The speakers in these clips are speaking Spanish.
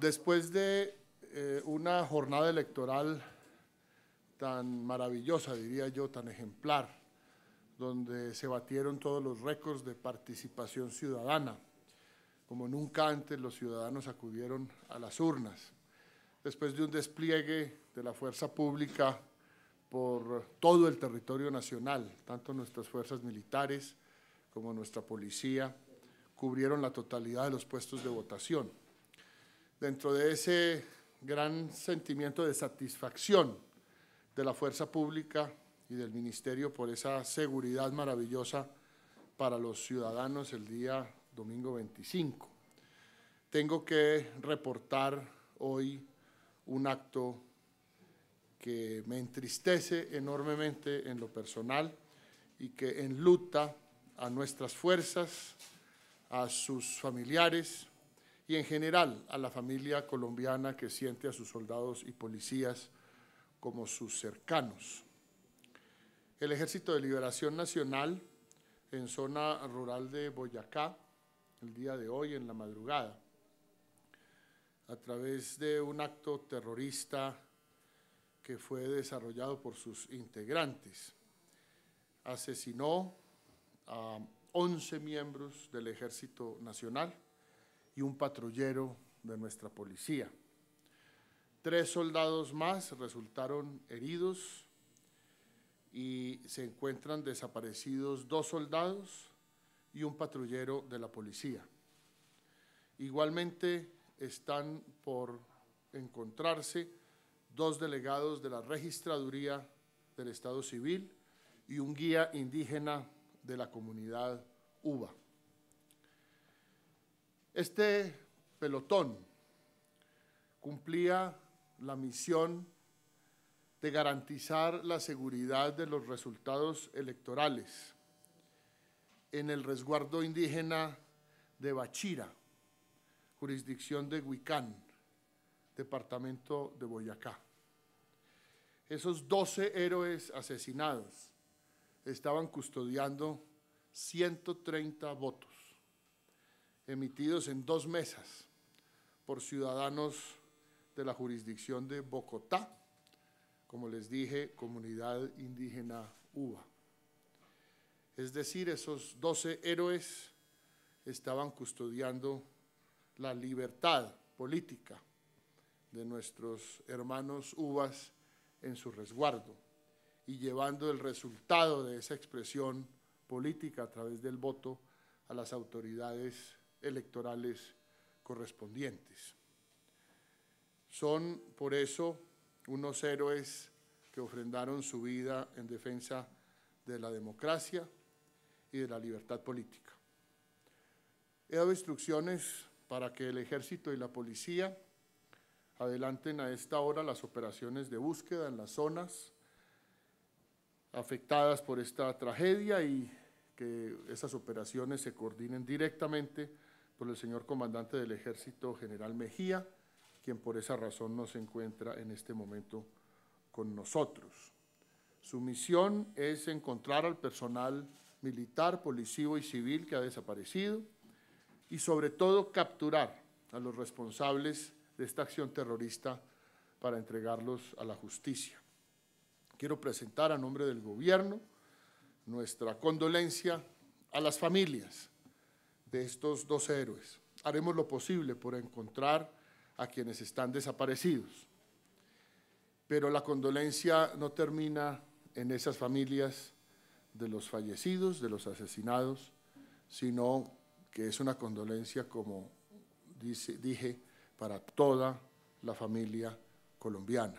Después de una jornada electoral tan maravillosa, diría yo, tan ejemplar, donde se batieron todos los récords de participación ciudadana, como nunca antes los ciudadanos acudieron a las urnas, después de un despliegue de la fuerza pública por todo el territorio nacional, tanto nuestras fuerzas militares como nuestra policía cubrieron la totalidad de los puestos de votación. Dentro de ese gran sentimiento de satisfacción de la fuerza pública y del Ministerio por esa seguridad maravillosa para los ciudadanos el día domingo 25, tengo que reportar hoy un acto que me entristece enormemente en lo personal y que enluta a nuestras fuerzas, a sus familiares y en general a la familia colombiana que siente a sus soldados y policías como sus cercanos. El Ejército de Liberación Nacional, en zona rural de Boyacá, el día de hoy en la madrugada, a través de un acto terrorista que fue desarrollado por sus integrantes, asesinó a 11 miembros del Ejército Nacional y un patrullero de nuestra policía. 3 soldados más resultaron heridos y se encuentran desaparecidos 2 soldados y un patrullero de la policía. Igualmente están por encontrarse 2 delegados de la Registraduría del Estado Civil y un guía indígena de la comunidad Uba. Este pelotón cumplía la misión de garantizar la seguridad de los resultados electorales en el resguardo indígena de Bachira, jurisdicción de Huicán, departamento de Boyacá. Esos 12 héroes asesinados estaban custodiando 130 votos, emitidos en 2 mesas por ciudadanos de la jurisdicción de Bogotá, como les dije, comunidad indígena Uba. Es decir, esos 12 héroes estaban custodiando la libertad política de nuestros hermanos Ubas en su resguardo y llevando el resultado de esa expresión política a través del voto a las autoridades electorales correspondientes. Son por eso unos héroes que ofrendaron su vida en defensa de la democracia y de la libertad política. He dado instrucciones para que el Ejército y la Policía adelanten a esta hora las operaciones de búsqueda en las zonas afectadas por esta tragedia y que esas operaciones se coordinen directamente por el señor comandante del Ejército, general Mejía, quien por esa razón no se encuentra en este momento con nosotros. Su misión es encontrar al personal militar, policíaco y civil que ha desaparecido y sobre todo capturar a los responsables de esta acción terrorista para entregarlos a la justicia. Quiero presentar a nombre del gobierno nuestra condolencia a las familias de estos 2 héroes. Haremos lo posible por encontrar a quienes están desaparecidos, pero la condolencia no termina en esas familias de los fallecidos, de los asesinados, sino que es una condolencia, como dije, para toda la familia colombiana.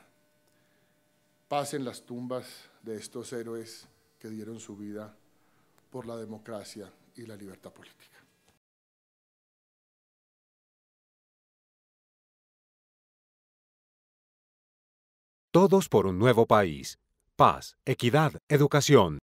Paz en las tumbas de estos héroes que dieron su vida por la democracia y la libertad política. Todos por un nuevo país. Paz, equidad, educación.